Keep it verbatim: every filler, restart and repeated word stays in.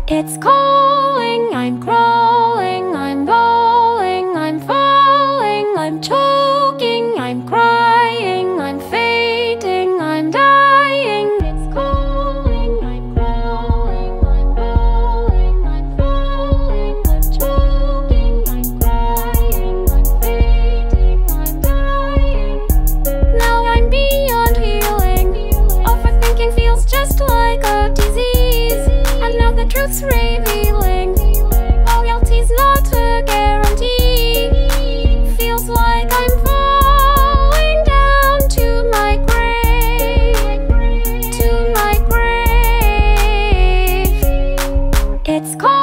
It's calling, I'm crawling, I'm bawling, I'm falling, I'm choking, I'm crying, I'm fading, I'm dying. It's calling, I'm crawling, I'm bawling, I'm falling, I'm choking, I'm crying, I'm fading, I'm dying. Now I'm beyond healing. Overthinking feels just like a disease, and now the truth's revealing. Loyalty's not a guarantee. Feels like I'm falling down to my grave, to my grave. It's called